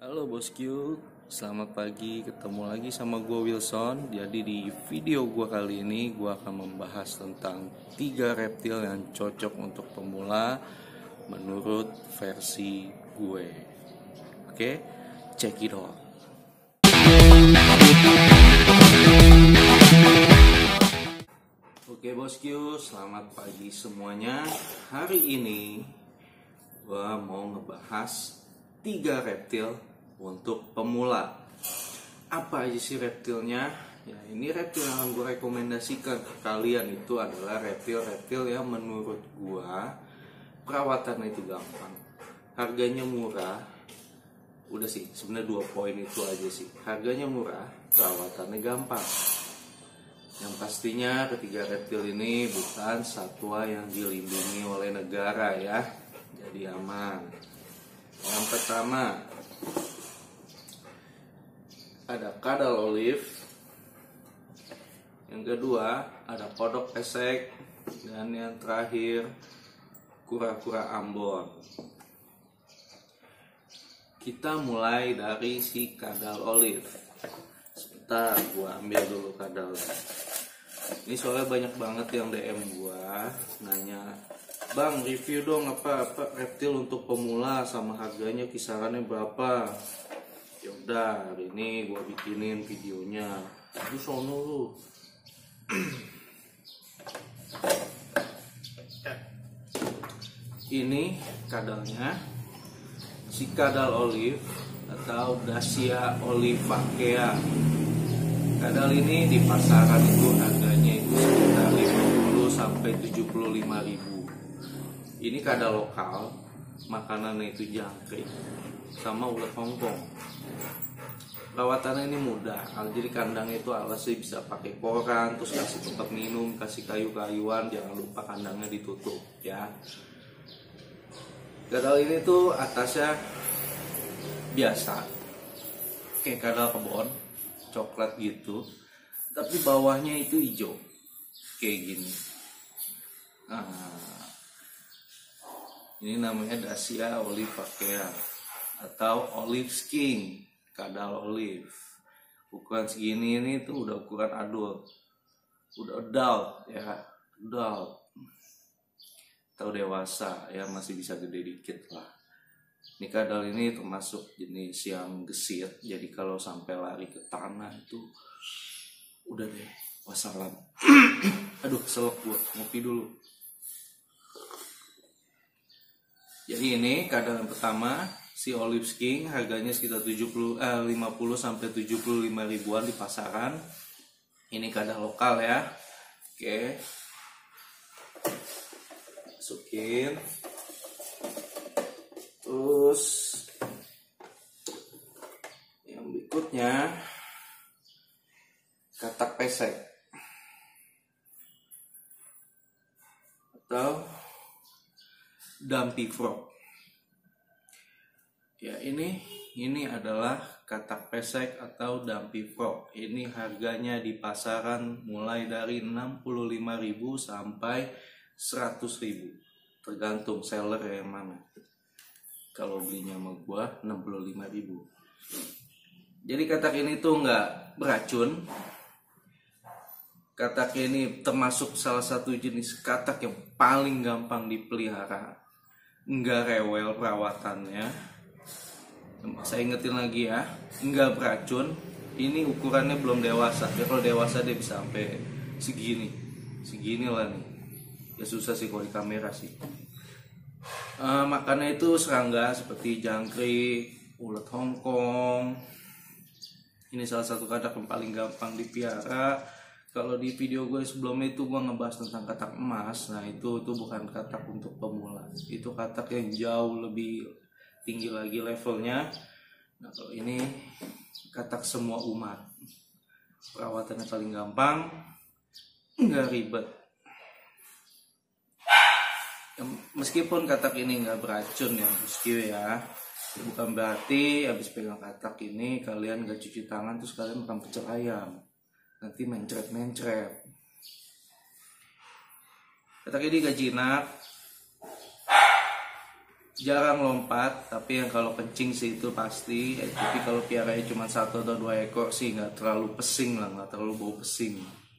Halo bosku, selamat pagi. Ketemu lagi sama gue Wilson. Jadi di video gue kali ini gue akan membahas tentang 3 reptil yang cocok untuk pemula menurut versi gue. Oke, check it out. Oke bosku, selamat pagi semuanya. Hari ini gue mau ngebahas 3 reptil untuk pemula. Apa aja sih reptilnya? Ya, ini reptil yang gue rekomendasikan ke kalian itu adalah reptil-reptil yang menurut gue perawatannya itu gampang, harganya murah. Udah sih, sebenarnya 2 poin itu aja sih. Harganya murah, perawatannya gampang. Yang pastinya ketiga reptil ini bukan satwa yang dilindungi oleh negara ya, jadi aman. Yang pertama ada kadal olive, yang kedua ada kodok pesek, dan yang terakhir kura-kura Ambon. Kita mulai dari si kadal olive. Sebentar, gua ambil dulu kadalnya. Ini soalnya banyak banget yang DM gua nanya, "Bang, review dong apa reptil untuk pemula sama harganya kisarannya berapa?" Ya udah, hari ini gua bikinin videonya. Lu sono lu. Ini kadalnya, si kadal olive atau Dacia olivacea. Kadal ini di pasaran itu harganya itu sekitar 50 sampai 75 ribu. Ini kadal lokal, makanannya itu jangkrik sama ulat Hongkong. Perawatannya ini mudah, jadi kandangnya itu alasnya bisa pakai koran, terus kasih tempat minum, kasih kayu-kayuan, jangan lupa kandangnya ditutup ya. Kadal ini tuh atasnya biasa, kayak kadal kebon, coklat gitu, tapi bawahnya itu hijau, kayak gini. Nah, ini namanya Dacia olivacea atau olive skin, kadal olive. Ukuran segini ini tuh udah ukuran adult, udah adult ya, adult atau dewasa ya, masih bisa gede dikit lah. Ini kadal ini termasuk jenis yang gesit, jadi kalau sampai lari ke tanah itu udah deh, wassalam. Aduh, keselak gua, ngopi dulu. Jadi ini kadal yang pertama, si olive skin, harganya sekitar 50 sampai 75 ribuan di pasaran. Ini kadal lokal ya. Oke. Masukin. Terus yang berikutnya katak pesek atau dumpy frog. Ya, ini adalah katak pesek atau dumpy frog. Ini harganya di pasaran mulai dari 65.000 sampai 100.000, tergantung seller yang mana. Kalau belinya sama gua 65.000. Jadi katak ini tuh nggak beracun. Katak ini termasuk salah satu jenis katak yang paling gampang dipelihara, nggak rewel perawatannya. Saya ingetin lagi ya, nggak beracun. Ini ukurannya belum dewasa. Ya kalau dewasa dia bisa sampai segini lah nih. Ya susah sih kalau di kamera sih. Makannya itu serangga seperti jangkrik, ulat Hongkong. Ini salah satu katak yang paling gampang dipelihara. Kalau di video gue sebelumnya itu gue ngebahas tentang katak emas. Nah itu bukan katak untuk pemula, itu katak yang jauh lebih tinggi lagi levelnya. Nah kalau ini katak semua umat, perawatannya paling gampang, nggak ribet. Meskipun katak ini nggak beracun ya bosku ya, bukan berarti habis pegang katak ini kalian nggak cuci tangan terus kalian makan pecel ayam, nanti mencret. Katak ini gak jinak, jarang lompat, tapi yang kalau kencing sih itu pasti. Tapi kalau piaranya cuma 1 atau 2 ekor sih nggak terlalu pesing lah, nggak terlalu bau pesing.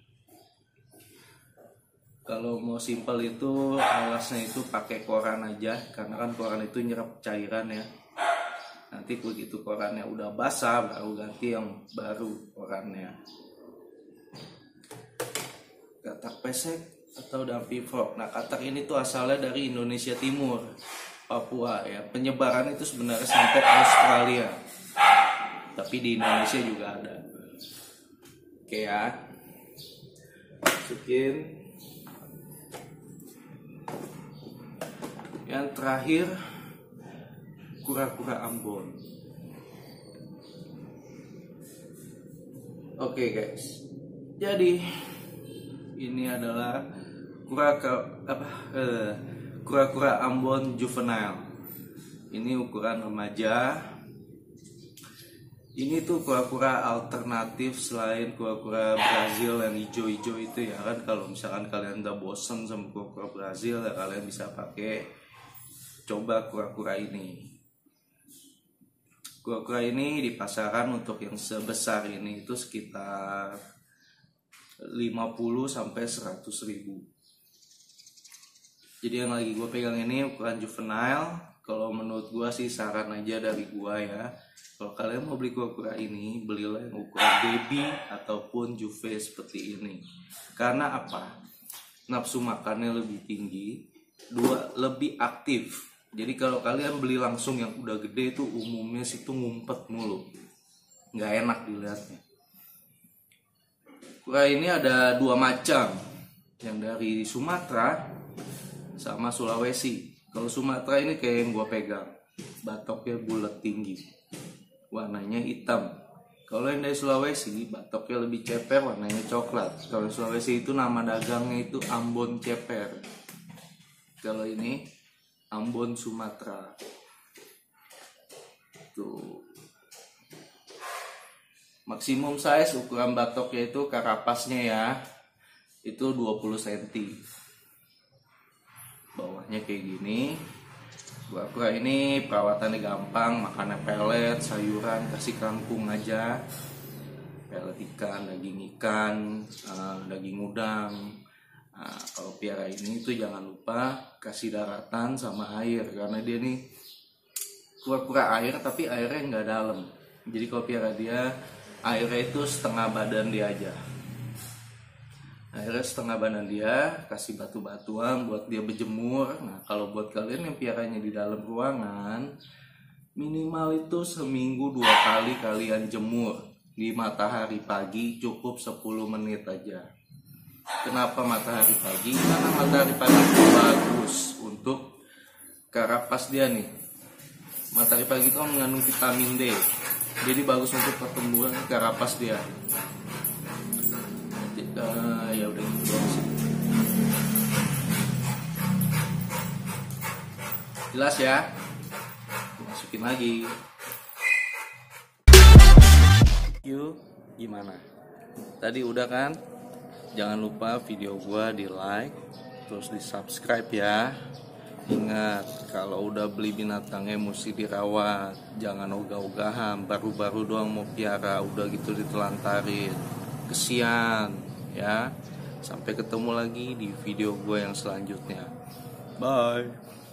Kalau mau simpel itu alasnya itu pakai koran aja, karena kan koran itu nyerap cairan ya. Nanti begitu korannya udah basah baru ganti yang baru korannya. Katak pesek atau dumpy frog. Nah, katak ini tuh asalnya dari Indonesia Timur, Papua ya. Penyebaran itu sebenarnya sampai Australia, tapi di Indonesia juga ada. Oke ya, masukin. Yang terakhir, kura-kura Ambon. Oke guys, jadi ini adalah kura-kura Ambon juvenile. Ini ukuran remaja. Ini tuh kura-kura alternatif selain kura-kura Brazil yang hijau-hijau itu ya kan. Kalau misalkan kalian udah bosen sama kura-kura Brazil ya kalian bisa coba kura-kura ini. Kura-kura ini di pasaran untuk yang sebesar ini itu sekitar 50 sampai 100 ribu. Jadi yang lagi gue pegang ini ukuran juvenile. Kalau menurut gue sih saran aja dari gue ya, kalau kalian mau beli kura-kura ini, belilah yang ukuran baby ataupun juve seperti ini. Karena apa? Nafsu makannya lebih tinggi, lebih aktif. Jadi kalau kalian beli langsung yang udah gede itu umumnya sih tuh ngumpet mulu, nggak enak dilihatnya. Kura ini ada 2 macam, yang dari Sumatera sama Sulawesi. Kalau Sumatera ini kayak yang gua pegang, batoknya bulat tinggi, warnanya hitam. Kalau yang dari Sulawesi, batoknya lebih ceper, warnanya coklat. Kalau Sulawesi itu nama dagangnya itu Ambon ceper. Kalau ini Ambon Sumatera. Tuh. Maksimum size ukuran batoknya itu karapasnya ya, itu 20 cm. Bawahnya kayak gini. Kura-kura ini perawatannya gampang, makannya pelet, sayuran, kasih kangkung aja. Pelet ikan, daging udang. Nah, kalau piara ini tuh jangan lupa kasih daratan sama air, karena dia nih kura-kura air tapi airnya nggak dalam. Jadi kalau piara dia airnya itu setengah badan dia aja. Airnya setengah badan dia, kasih batu-batuan buat dia berjemur. Nah kalau buat kalian yang piaranya di dalam ruangan, minimal itu seminggu 2 kali kalian jemur di matahari pagi, cukup 10 menit aja. Kenapa matahari pagi? Karena matahari pagi itu bagus untuk karapas dia nih. Matahari pagi itu mengandung vitamin D, jadi bagus untuk pertumbuhan karapas dia. Ya udah gitu sih. Jelas ya? Masukin lagi. Yuk, gimana? Tadi udah kan? Jangan lupa video gua di like, terus di subscribe ya. Ingat, kalau udah beli binatangnya mesti dirawat, jangan ogah-ogahan, baru-baru doang mau piara, udah gitu ditelantarin. Kesian ya. Sampai ketemu lagi di video gue yang selanjutnya. Bye.